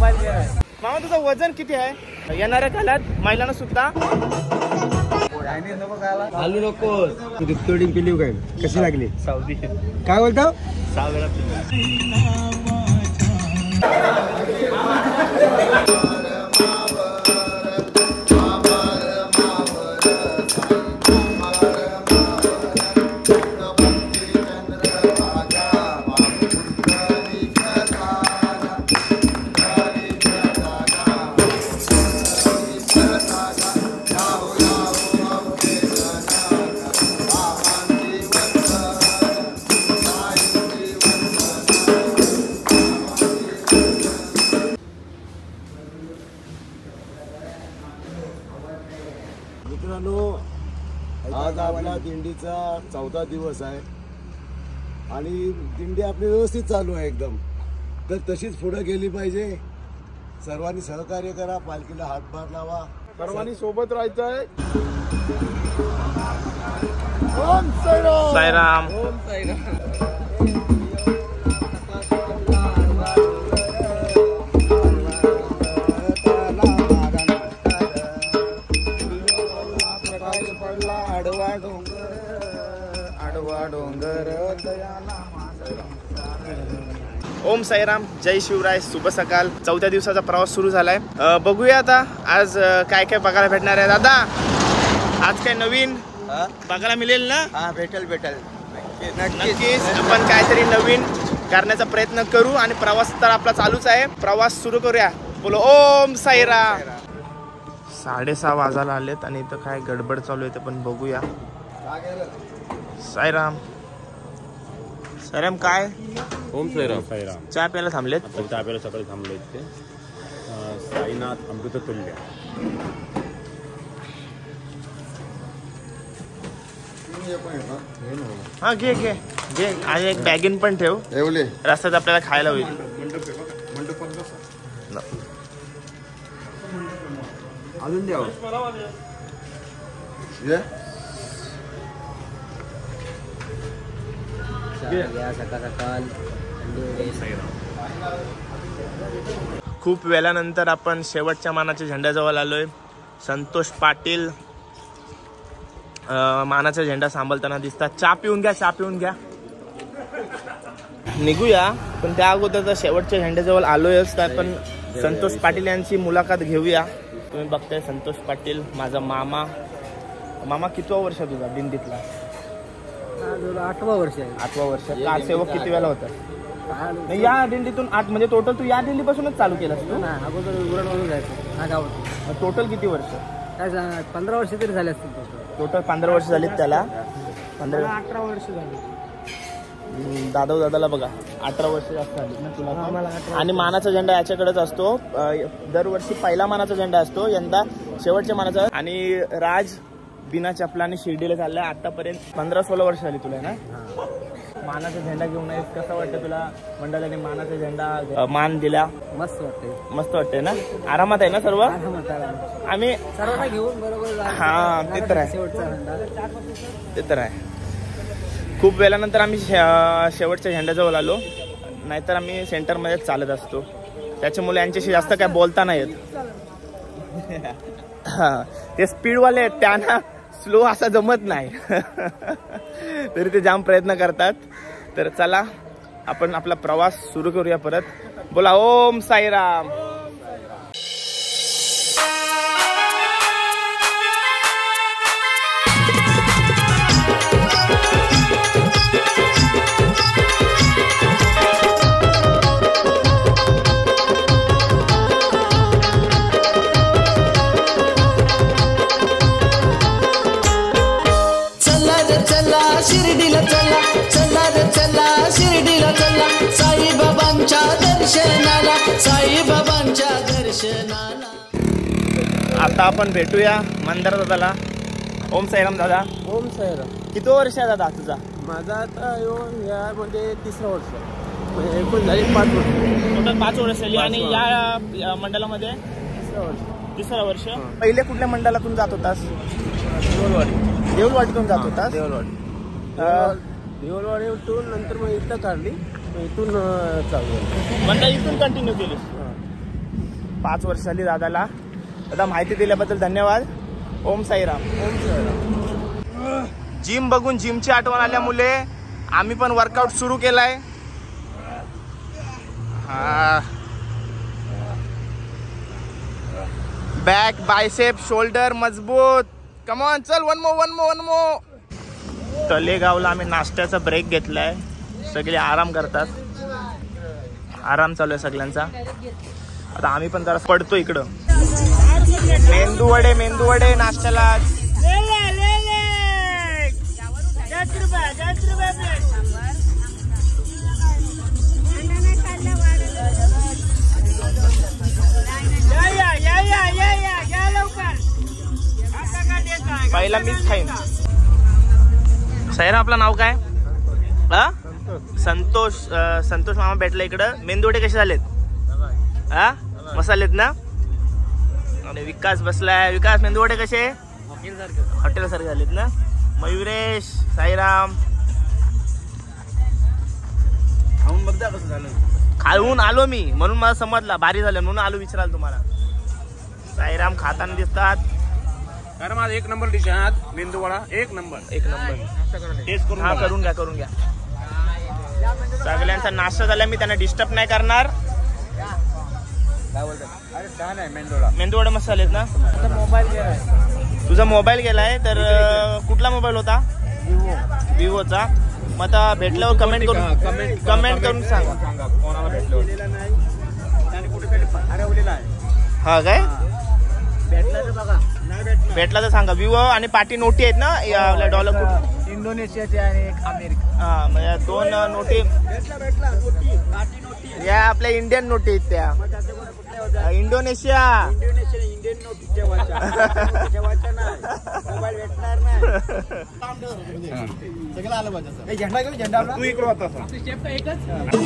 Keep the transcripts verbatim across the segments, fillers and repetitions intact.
मामा तुझं वजन किती आहे? येणाऱ्या काळात महिलांना सुद्धा आलू नको तू रिक्टोडिंग केली काय? कशी लागली? सावधी काय बोलतो? सहा वेळा मित्रांनो, आज आपला दिंडीचा चौथा दिवस आहे आणि दिंडी आपली व्यवस्थित चालू आहे एकदम. तर तशीच पुढे गेली पाहिजे. सर्वांनी सहकार्य करा, पालखीला हातभार लावा, सर्वांनी सोबत राहायचं आहे. ओम साईराम. साईराम. ओम साईराम. ओम साईराम, जय शिवराय, शुभ सकाळ. चौथ्या दिवसाचा प्रवास सुरू झालाय. बघूया आता आज काय काय बघायला भेटणार आहे. दादा, आज काय नवीन बघायला मिळेल ना? हा, भेटेल भेटेल नक्कीच. आपण काहीतरी नवीन करण्याचा प्रयत्न करू आणि प्रवास तर आपला चालूच आहे. प्रवास सुरू करूया. बोलो ओम साईराम. साडेसहा वाजायला आलेत आणि इथं काय गडबड चालू आहे ते पण बघूया. साईराम. साईराम काय? ओम साईराम. साईराम. चहा प्यायला थांबलेत? चहा प्यायला सकाळी थांबले ते साईनाथ अमृत तुल्य. हा, घे घे घे आणि एक बॅगिन पण ठेव. रस्त्यात आपल्याला खायला होईल. अजून द्यावं. खूप वेळानंतर आपण शेवटच्या मानाच्या झेंड्याजवळ आलोय. संतोष पाटील मानाचा झेंडा सांभाळताना दिसतात. चहा पिऊन घ्या, चहा पिऊन घ्या. निघूया, पण त्या अगोदर शेवटच्या झेंड्याजवळ आलोयच तर आपण संतोष पाटील यांची मुलाखत घेऊया. तुम्ही बघताय संतोष पाटील, माझा मामा. मामा, कितवा वर्ष तुझा दिंडीतला? आठवा वर्ष आहे. आठवा वर्ष. कारसेवक किती वेळा होता? या दिंडीतून आठ म्हणजे टोटल तू या दिंडीपासूनच चालू केलास तू? अगोदर उरणमधून जायचं हा गावात. टोटल किती वर्ष? काय पंधरा वर्ष तरी झाले असतील. टोटल पंधरा वर्ष झालीत त्याला. पंधरा अठरा वर्ष झाली. दादा दादाला बघा अठरा वर्ष जास्त झाली ना तुला. आणि मानाचा झेंडा याच्याकडेच असतो. दरवर्षी पहिला मानाचा झेंडा असतो, यंदा शेवटच्या मानाचा. आणि राज बिना चपलाने शिर्डीला चाललाय. आतापर्यंत पंधरा सोळा वर्ष झाली तुला ना मानाचा झेंडा घेऊन. कसं वाटतं तुला? मंडळाने मानाचा झेंडा मान दिला. मस्त वाटते. मस्त वाटते ना? आरामात आहे ना सर्व? आम्ही सर्वांना घेऊन बरोबर. हा, ते तर आहे. ते तर आहे. खूप वेळानंतर आम्ही शेवटच्या झेंड्याजवळ आलो. नाहीतर आम्ही सेंटरमध्येच चालत असतो. त्याच्यामुळे यांच्याशी जास्त काय बोलता नाही येत. ते स्पीडवाले आहेत, त्यांना स्लो असा जमत नाही. तरी ते जाम प्रयत्न करतात. तर चला आपण आपला प्रवास सुरू करूया परत. बोला ओम साईराम. शिर्डीला चला, चला रे चला, शिर्डीला चला, साईबाबांच्या दर्शनाला, साईबाबांच्या दर्शनाला. आता आपण भेटूया मंदार दादाला. ओम साईराम दादा. ओम साईराम. किती वर्ष आहे दादा तुझा? माझा आता यामध्ये तिसरं वर्ष. म्हणजे एकूण झाली पाच वर्ष. टोटल पाच वर्ष झाली. आणि या मंडळामध्ये तिसरं वर्ष. तिसरं वर्ष. पहिले कुठल्या मंडळातून जात होतास? देऊलवाडी. देऊलवाडीतून जात होतास? देऊलवाडी. देऊलवाडीतून नंतर मग इथं काढली, इथून चालू. मंडळ इथून कंटिन्यू केलीस? पाच वर्ष झाली दादाला. दादा माहिती दिल्याबद्दल धन्यवाद. ओम साईराम. ओम साईराम. जिम बघून जिमची आठवण आल्यामुळे आम्ही पण वर्कआउट सुरू केलाय. हा बॅक बायसेप शोल्डर मजबूत. कम ऑन चल one more one more one more. तलेगावला आम्ही नाश्त्याचा ब्रेक घेतलाय. सगळे आराम करतात. आराम चालू आहे सगळ्यांचा. आता आम्ही पण जरा पडतो इकडं. मेंदू वडे मेंदू वडे नाश्त्याला. पहिला मीच खाईन. साईराम आपलं नाव काय? हा संतोष. संतोष मामा भेटला इकडं. मेंदूवडे कसे झालेत? हा मसालेत ना. आणि विकास बसलाय. विकास मेंदूवडे कसे? हॉटेल सारखे झालेत ना. मयुरेश साईराम खाऊन बघता कसं झालं. खाऊन आलो मी म्हणून मला समजला भारी झालं म्हणून आलो विचाराल तुम्हाला. साईराम खाताना दिसतात. कारण माझा एक नंबर डिश आहे मेंदूवडा. एक नंबर एक नंबर टेस्ट करून हा करून घ्या करून घ्या. सगळ्यांचा नाश्ता झाला. मी त्यांना डिस्टर्ब नाही करणार. काय बोलतात? अरे छान आहे मेंदूवडा. मेंदूवडे मसाले आहेत ना. मोबाईल गेलाय. तुझा मोबाईल गेलाय तर कुठला मोबाईल होता? विवो. विवोचा. मग आता भेटल्यावर कमेंट करून कमेंट कमेंट करून सांगा. सांगा कोणाला भेटलं नाही आणि कुठेतरी हरवलेला आहे. हा काय भेटला तर बघा. नाही भेटला. भेटला तर सांगा. विवो आणि पाटी नोटी आहेत ना या आपल्या डॉलर कुठे? इंडोनेशियाचे आणि एक अमेरिका. हा म्हणजे दोन नोटी भेटला भेटला नोटी. पाटी नोटी. या आपल्या इंडियन नोटी आहेत त्या. इंडोनेशिया. इंडोनेशिया इंडियन नोटी ठेवायच्या. ठेवायच्या नाही. मोबाईल भेटणार नाही. सगळं आलं पाहिजे. झेंडा घेऊन झेंडा आपला. तू इकडे होता शेप एकच.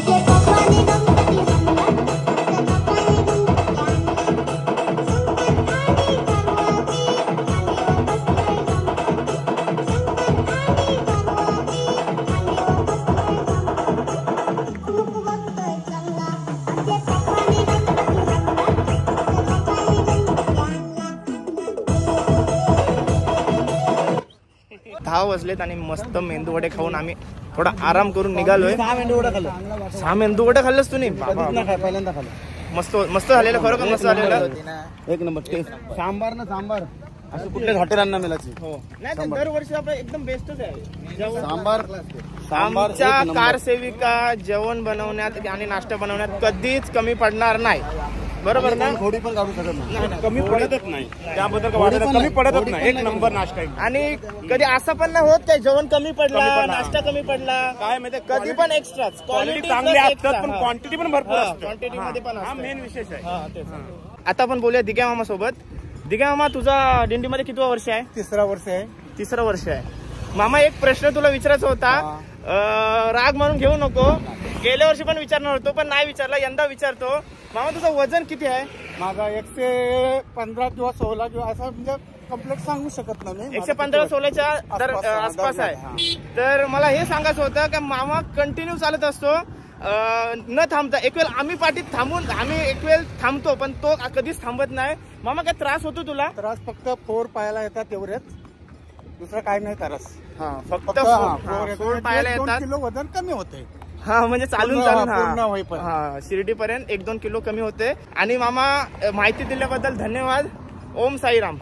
दहा वाजलेत आणि मस्त मेंदूवडे खाऊन आम्ही थोडा आराम करून निघालोय. सहा मेंदूवडा खाल्लं. सहा मेंदूवडे खाल्लंस तू? नाही पहिल्यांदा खाल्लं. मस्त मस्त झालेलं. खरं का मस्त झालेलं. एक नंबर टेस्ट. सांबार ना सांबार असं कुठल्याच हॉटेलांना मिळायची. हो नाही तर दरवर्षी आपलं एकदम बेस्टच आहे. सांबार. आमच्या कार सेविका जेवण बनवण्यात आणि नाश्ता बनवण्यात कधीच कमी पडणार नाही. बरोबर ना. थोडी पण काढू शकत नाही. कमी पडतच नाही. त्याबद्दल काय वाटत कमी पडतच नाही. एक नंबर नाश्ता आहे. आणि कधी असं पण नाही होत काय जेवण कमी पडला कमी पडला. नाश्ता कमी पडला. काय माहिती कधी पण एक्स्ट्राच. क्वालिटी चांगली असतात पण क्वांटिटी पण भरपूर असते. क्वांटिटी मध्ये पण हा असतं. मेन विशेष आहे. आता आपण बोलूया दिग्या मामा सोबत. दिग्या मामा तुझा दिंडीमध्ये कितवा वर्ष आहे? तिसरा वर्ष आहे. तिसरं वर्ष आहे. मामा एक प्रश्न तुला विचारायचा होता. अं, राग म्हणून घेऊ नको. गेल्या वर्षी पण विचारणार होतो पण नाही विचारला. यंदा विचारतो. मामा तुझं वजन किती आहे? माझा एकशे पंधरा किंवा सोळा किंवा असं म्हणजे कम्प्लीट सांगू शकत नाही. एकशे पंधरा सोळाच्या दर आसपास आहे. तर मला हे सांगायचं होतं की मामा कंटिन्यू चालत असतो न थांबता. एक वेळ आम्ही पाठीत थांबून आम्ही एक वेळ थांबतो पण तो कधीच थांबत नाही. मामा काय त्रास होतो तुला? त्रास फक्त फोर पायाला येतात तेवढेच. दुसरं काय नाही त्रास. फक्त फोर पायाला येतात. किलो वजन कमी होते. हा म्हणजे चालून पूर्ण- चालून पूर्ण हा होईपर्यंत. हा शिर्डीपर्यंत एक दोन किलो कमी होते. आणि मामा माहिती दिल्याबद्दल धन्यवाद. ओम साईराम.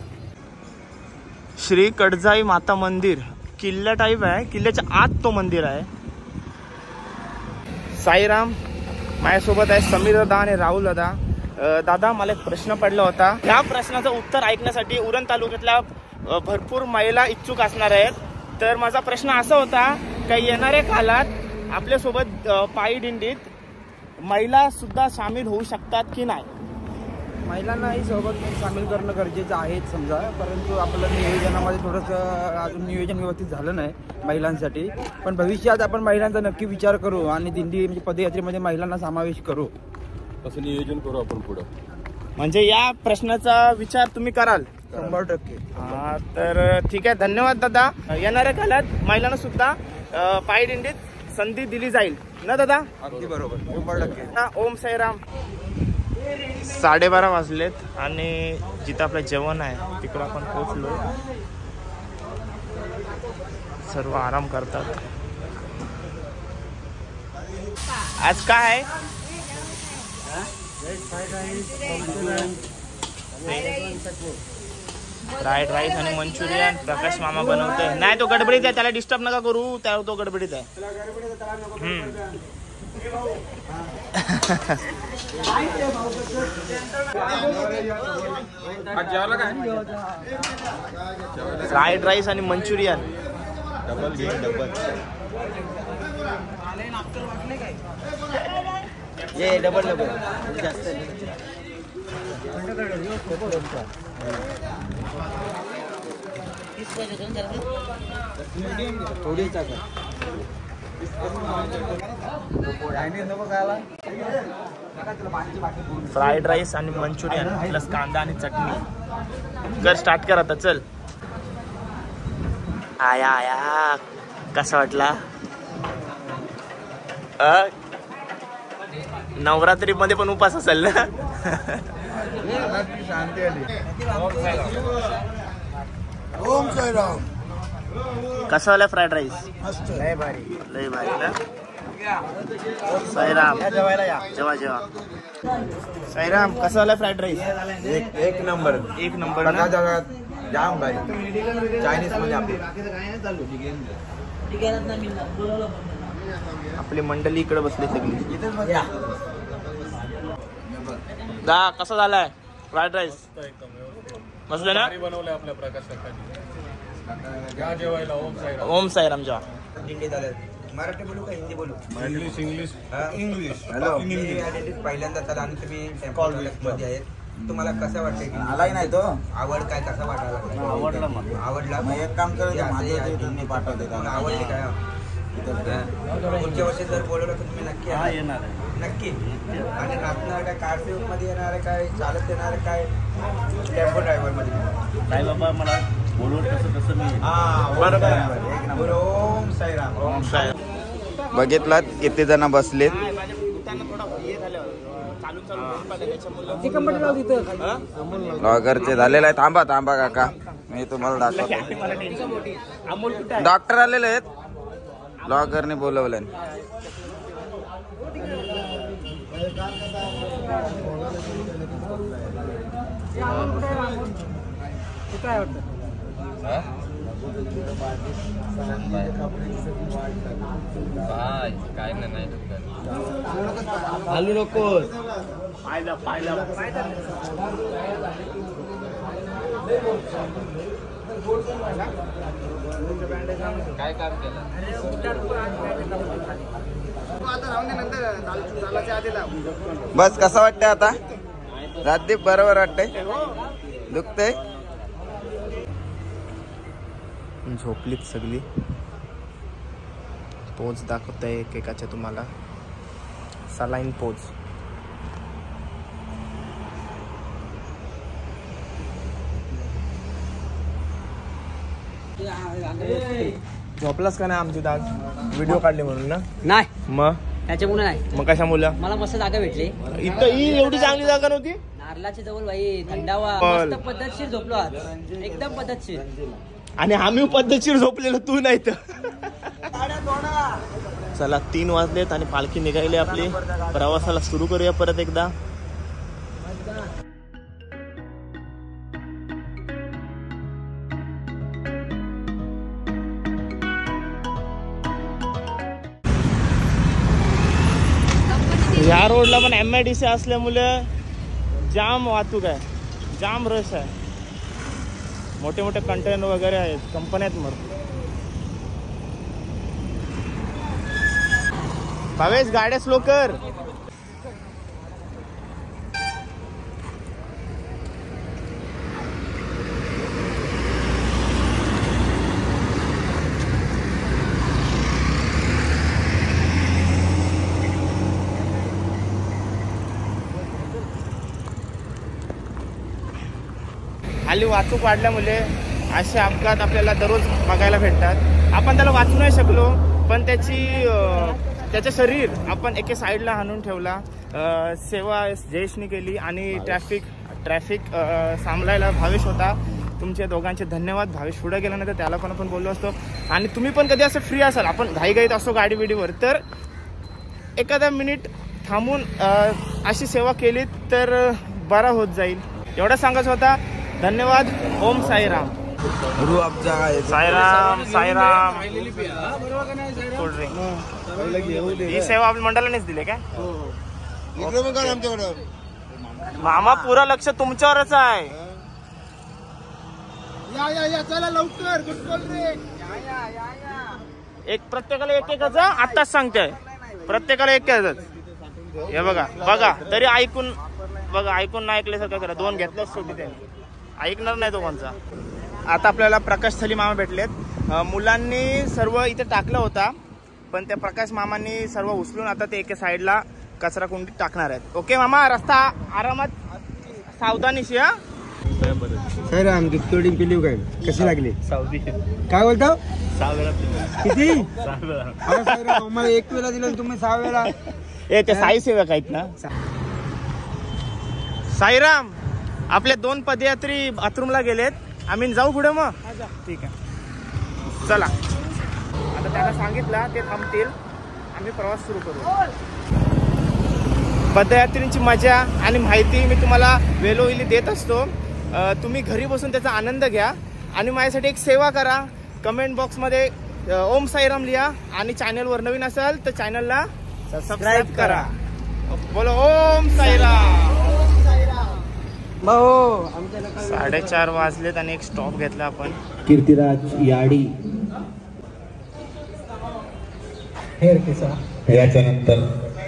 श्री कडजाई माता मंदिर किल्ल्या टाईप आहे. किल्ल्याच्या आत तो मंदिर आहे. साईराम माझ्यासोबत आहे समीर दादा आणि राहुल दादा. दादा मला एक प्रश्न पडला होता. या प्रश्नाचं उत्तर ऐकण्यासाठी उरण तालुक्यातल्या भरपूर महिला इच्छुक असणार आहेत. तर माझा प्रश्न असा होता की येणाऱ्या काळात आपल्यासोबत पायी दिंडीत महिला सुद्धा सामील होऊ शकतात की नाही? महिलांनाही सोबत सामील करणं गरजेचं आहे समजा. परंतु आपलं नियोजनामध्ये थोडंसं अजून नियोजन व्यवस्थित झालं नाही महिलांसाठी. पण भविष्यात आपण महिलांचा नक्की विचार करू आणि दिंडी म्हणजे पदयात्रेमध्ये महिलांना समावेश करू. तसं नियोजन करू आपण पुढं. म्हणजे या प्रश्नाचा विचार तुम्ही कराल? शंभर टक्के. हा तर ठीक आहे. धन्यवाद दादा. येणाऱ्या काळात महिलांना सुद्धा पायी दिंडीत संधी दिली जाईल ना दादा? अगदी बरोबर. शंभर टक्के. ओम साईराम. साडेबारा वाजलेत आणि जिथं आपलं जेवण आहे तिकडं आपण पोहोचलो. सर्व आराम करतात. आज काय आहे? फ्राईड राईस आणि मंचुरियन प्रकाश मामा बनवतोय. नाही तो गडबडीत आहे, त्याला डिस्टर्ब नका करू, त्या तो गडबडीत आहे. फ्राईड राईस आणि मंचुरियन डबल घे डबल. ये डबल डबल जास्त थोडी फ्राईड राईस आणि मंचुरियन प्लस कांदा आणि चटणी. जर स्टार्ट कर आता. चल. आया आया कसा वाटला? नवरात्री मध्ये पण उपास असेल ना? ओम साईराम. कसा वाला फ्राईड राईस? लय भारी लय भारी ना. साईराम जेवायला या. जेवा जेवा. साईराम कसा वाला फ्राईड राईस? एक एक नंबर एक नंबर ना. जाम भाई. चायनीज मध्ये आपली आपली मंडळी इकडे बसली सगळी. दा कसा झालाय फ्राईड राईस? मस्त ना. बनवलंय आपल्या प्रकाश सकाळी. या जेवायला. ओम साईराम. ओम साईराम जेवा. मराठी बोलू का हिंदी बोलू? English English English. हॅलो. पहिल्यांदा चला आणि तुम्ही टेम्पल मध्ये आहेत. तुम्हाला कसं वाटतं की आलाही नाही तो. आवड काय कसा वाटायला लागला? आवडला मला. आवडला. मग एक काम करायचं पाठवते. आवडले काय? पुढच्या वर्षी जर बोलवलं तर तुम्ही नक्की येणार. नक्की. आणि नाचणार काय? कारसेव मध्ये येणार आहे काय? चालत येणार आहे काय? टेम्पो ड्रायव्हर मध्ये काय बाबा मला बोलवत कसं कसं मी. बरोबर. ओम साईराम. ओम साईराम. बघितलात किती जण बसलेत. ब्लॉगरचे झालेलं आहे. थांबा थांबा काका मी तुम्हाला दाखवतो. डॉक्टर आलेले आहेत. ब्लॉगरने बोलवलं. काय वाटतं? काय नाही घालू नकोस. पाहिलं पाहिलं काय काम केलं? बस कसं वाटतंय आता? राजदीप बरोबर वाटतंय? दुखतंय? झोपलीत सगळी. पोज दाखवतंय एकेकाच्या तुम्हाला. Saline pose. झोपलास का नाही आमची आज व्हिडिओ काढले म्हणून ना? नाही मग त्याच्यामुळे नाही. मग कशामुळे? मला मस्त जागा भेटली. इथं ही एवढी चांगली जागा नव्हती. नारळाच्या जवळ बाई थंडावा. मस्त पद्धतशीर झोपलो आज. एकदम पद्धतशीर. आणि आम्ही पद्धतशीर झोपलेलो, तू नाही तर. चला तीन वाजलेत आणि पालखी निघाली आपली. प्रवासाला सुरू करूया परत एकदा. या रोडला पण एम आय डी सी असल्यामुळे जाम वाहतूक आहे, जाम रश आहे. मोठे मोठे कंटेनर वगैरे आहेत, कंपन्या आहेत. मग भावेश गाड्या स्लो कर. हल्ली वाहतूक वाढल्यामुळे असे अपघात आपल्याला दररोज बघायला भेटतात. आपण त्याला वाचू नाही शकलो, पण त्याची त्याचं शरीर आपण एके साईडला हाणून ठेवला अ, सेवा जयेशने केली आणि ट्रॅफिक ट्रॅफिक सांभाळायला भावेश होता. तुमचे दोघांचे धन्यवाद. भावेश पुढे गेल्यानंतर त्याला पण आपण बोललो असतो. आणि तुम्ही पण कधी असं फ्री असाल, आपण घाईघाईत असतो गाडी बिडीवर, तर एखादा मिनिट थांबून अशी सेवा केली तर बरा होत जाईल. एवढं सांगायचं होता. धन्यवाद. ओम साईराम. साईराम साईराम. कोल्ड्रिंक ही सेवा आपल्या मंडळानेच दिली काय? मामा पुरा लक्ष तुमच्यावरच आहे. चला लवकर. एक प्रत्येकाला एक एकच आत्ताच सांगते. प्रत्येकाला एक एकच. हे बघा बघा तरी ऐकून बघा ऐकून नाही ऐकल्यासारखं करा. दोन घेतल्याच शेवटी त्यांनी ऐकणार नाही दोघांचा. आता आपल्याला प्रकाश थली मामा भेटलेत. मुलांनी सर्व इथे टाकलं होता पण त्या प्रकाश मामांनी सर्व उचलून आता ते एका साईडला कचरा कुंडीत टाकणार आहेत. ओके मामा, रस्ता आरामात सावधानीशी. हा साईराम गिफ्टोडिंग पिली काय कशी लागली? सावधी काय बोलतो? सहा वेळा किती? सहा वेळा. अरे साईराम मला एक वेळा दिलं तुम्ही सहा वेळा. ए ते साई सेवक आहेत ना. साईराम आपले दोन पदयात्री बाथरूमला गेलेत. आम्ही जाऊ पुढे मग. ठीक आहे चला. आता त्यांना सांगितलं ते थांबतील. आम्ही प्रवास सुरू करू. पदयात्रींची मजा आणि माहिती मी तुम्हाला वेळोवेळी देत असतो. तुम्ही घरी बसून त्याचा आनंद घ्या आणि माझ्यासाठी एक सेवा करा. कमेंट बॉक्समध्ये ओम साईराम लिहा आणि चॅनलवर नवीन असाल तर चॅनलला सबस्क्राईब करा. बोलो ओम साईराम. साडेचार वाजलेत आणि एक स्टॉप घेतला आपण. कीर्तिराज याडी हेर केसा याच्या नंतर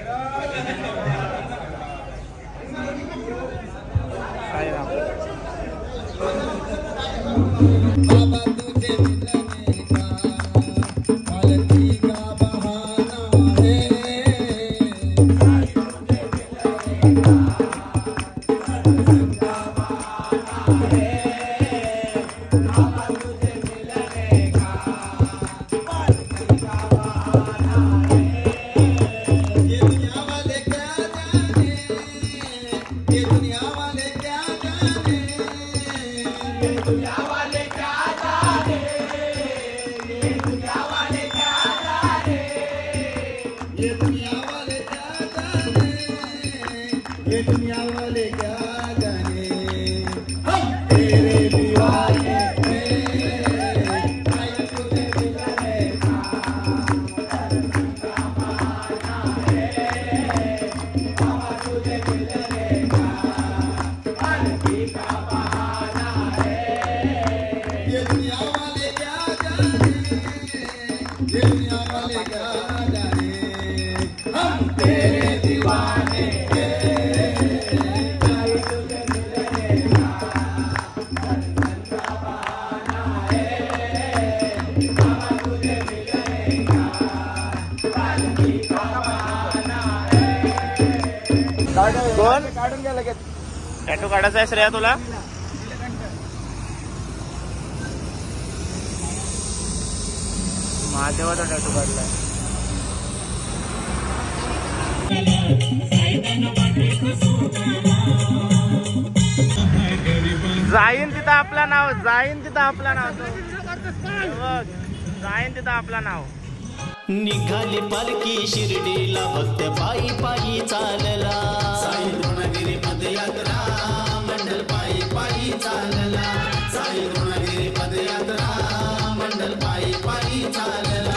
कोण काढून घ्या लगेच. टॅटू काढायचा आहे श्रेया तुला? महादेवाचा टॅटू काढलाय. जाईन तिथं आपला नाव. जाईन तिथं आपला नाव. जाईन तिथं आपला नाव. निघाली पालखी शिर्डीला भक्त पायी पायी चालला. साई द्रोणगिरी पदयात्रा मंडल पायी पायी चालला. साई द्रोणगिरी पदयात्रा मंडल पायी पायी चालला.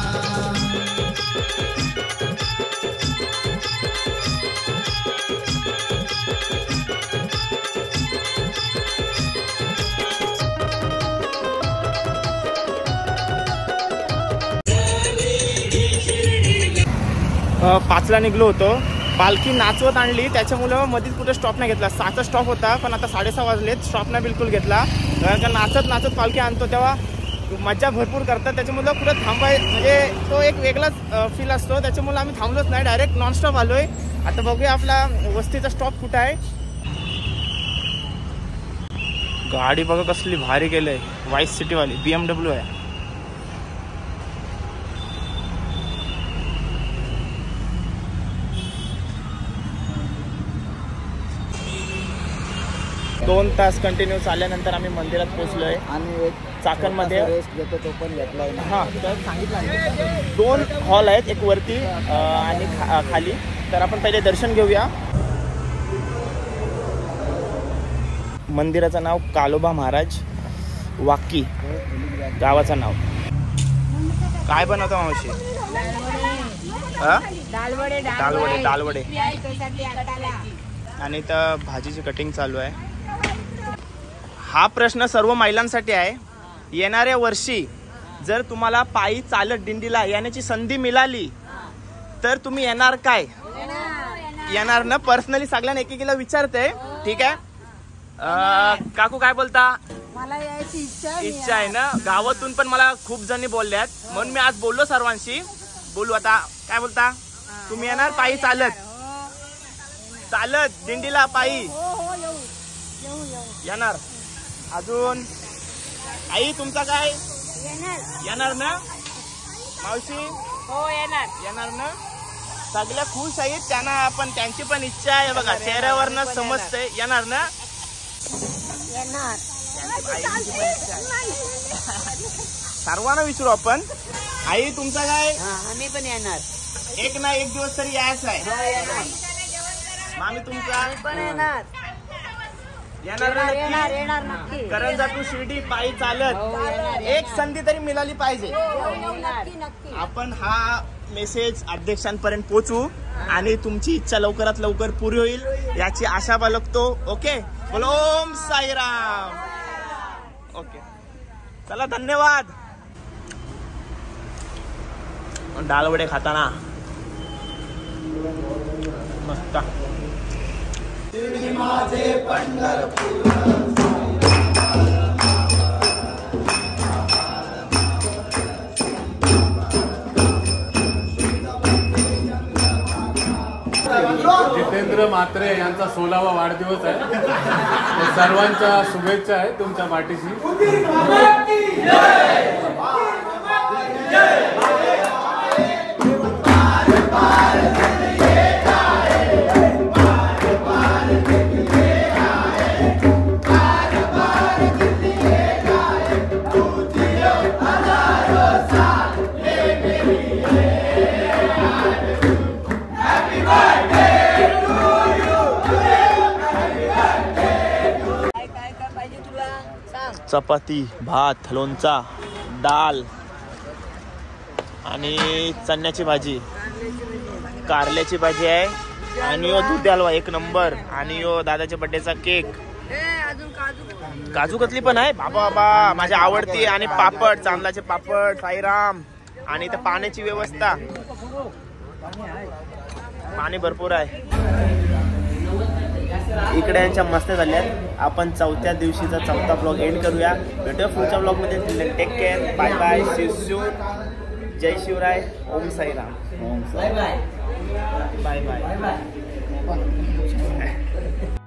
पाचला निघलो होतो. पालखी नाचवत आणली त्याच्यामुळं मध्येच कुठे स्टॉप नाही घेतला. सहाचा स्टॉप होता पण आता साडेसहा वाजलेत. स्टॉप नाही बिलकुल घेतला कारण का नाचत नाचत पालखी आणतो तेव्हा मजा भरपूर करतात. त्याच्यामुळं कुठं थांबाय म्हणजे तो एक वेगळाच फील असतो. त्याच्यामुळं आम्ही थांबलोच नाही. डायरेक्ट नॉनस्टॉप आलोय. आता बघूया आपला वस्तीचा स्टॉप कुठं आहे. गाडी बघा कसली भारी केलंय. वाईस सिटीवाली बी एम डब्ल्यू आहे. दोन तास कंटिन्यू चालल्यानंतर आम्ही मंदिरात पोहोचलोय आणि चाकणमध्ये रेस्ट घेतो तो पण घेतलाय ना. हां तर सांगितलं दोन हॉल आहेत, एक वरती आणि खा खाली. तर आपण पहिले दर्शन घेऊया. मंदिराचं नाव कालोबा महाराज वाकी, गावाचं नाव. काय बनवतो मावशी? दालवडे दालवडे दालवडे आणि तर भाजीची कटिंग चालू आहे. हा प्रश्न सर्व महिलांसाठी आहे. येणाऱ्या वर्षी जर तुम्हाला पायी चालत दिंडीला येण्याची संधी मिळाली तर तुम्ही येणार काय? येणार ना? पर्सनली सगळ्यांना एकेकीला विचारते. ठीक आहे काकू, काय बोलता? मला यायची इच्छा इच्छा आहे ना. गावातून पण मला खूप जणी बोलल्यात, म्हणून मी आज बोललो सर्वांशी. बोलू आता. काय बोलता? तुम्ही येणार पायी चालत? चालत दिंडीला पायी येणार? अजून आई तुमचा काय? येणार ना? मावशी हो येणार येणार ना? सगळ्या खुश आहेत. त्यांना पण त्यांची पण इच्छा आहे बघा, चेहऱ्यावरनं समजतंय. येणार ना? येणार. सर्वांना विचारू आपण. आई तुमचा काय? आम्ही पण येणार. एक ना एक दिवस तरी यायचं आहे. मामी तुमचा? पण येणार. येणार ना? येणार नक्की? येणार नक्की. करंजा टू शिर्डी पायी चालत एक संधी तरी मिळाली पाहिजे. नक्की नक्की. आपण हा मेसेज अध्यक्षांपर्यंत पोहोचू आणि तुमची इच्छा लवकरात लवकर पुरी होईल याची आशा बाळगतो. ओके, बोलो ओम साईराम. ओके चला, धन्यवाद. डाळवडे खाताना मस्त. जितेंद्र म्हात्रे यांचा सोळावा वाढदिवस आहे. सर्वांच्या शुभेच्छा आहेत तुमच्या पाठीशी. चपाती, भात, लोणचा, डाळ आणि चण्याची भाजी, कारल्याची भाजी आहे आणि यो दूध हलवा एक नंबर. आणि यो दादाच्या बर्थडेचा केक, काजू कतली पण आहे. बाबा बाबा माझी आवडती. आणि पापड, चांदलाचे पापड, साईराम. आणि इथं पाण्याची व्यवस्था, पाणी भरपूर आहे इकडे. यांच्या मस्त झाल्यात. आपण चौथ्या दिवशीचा चौथा ब्लॉग एंड करूया. भेटूया पुढच्या ब्लॉग मध्ये. Take care, bye bye, see you soon. जय Shivrai, Om Sairam. Om Sai bye bye bye bye.